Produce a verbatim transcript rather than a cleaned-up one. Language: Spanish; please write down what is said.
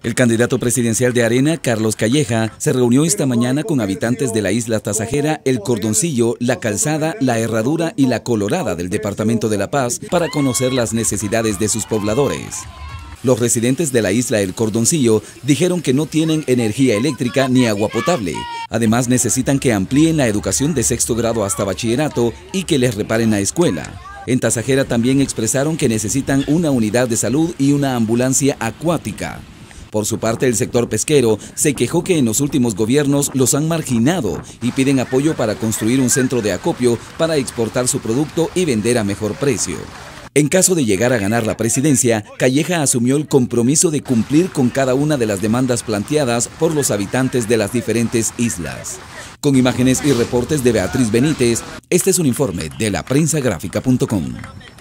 El candidato presidencial de Arena, Carlos Calleja, se reunió esta mañana con habitantes de la isla tasajera El Cordoncillo, La Calzada, La Herradura y La Colorada del departamento de La Paz para conocer las necesidades de sus pobladores. Los residentes de la isla El Cordoncillo dijeron que no tienen energía eléctrica ni agua potable. Además, necesitan que amplíen la educación de sexto grado hasta bachillerato y que les reparen la escuela. En Tasajera también expresaron que necesitan una unidad de salud y una ambulancia acuática. Por su parte, el sector pesquero se quejó que en los últimos gobiernos los han marginado y piden apoyo para construir un centro de acopio para exportar su producto y vender a mejor precio. En caso de llegar a ganar la presidencia, Calleja asumió el compromiso de cumplir con cada una de las demandas planteadas por los habitantes de las diferentes islas. Con imágenes y reportes de Beatriz Benítez, este es un informe de la prensa gráfica punto com.